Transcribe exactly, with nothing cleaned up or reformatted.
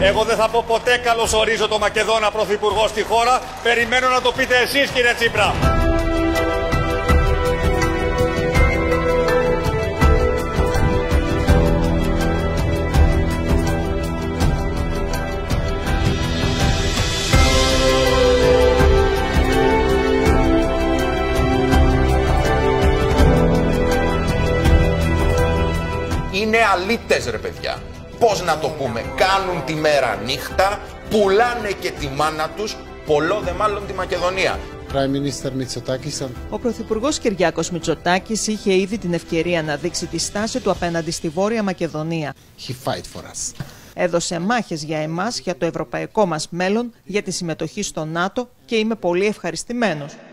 Εγώ δεν θα πω ποτέ καλωσορίζω το Μακεδόνα Πρωθυπουργό στη χώρα. Περιμένω να το πείτε εσείς, κύριε Τσίπρα. Είναι αλήτες, ρε παιδιά. Πώς να το πούμε, κάνουν τη μέρα νύχτα, πουλάνε και τη μάνα τους, πολλό δε μάλλον τη Μακεδονία. Ο Πρωθυπουργός Κυριάκος Μητσοτάκης είχε ήδη την ευκαιρία να δείξει τη στάση του απέναντι στη Βόρεια Μακεδονία. Έδωσε μάχες για εμάς, για το ευρωπαϊκό μας μέλλον, για τη συμμετοχή στο ΝΑΤΟ και είμαι πολύ ευχαριστημένος.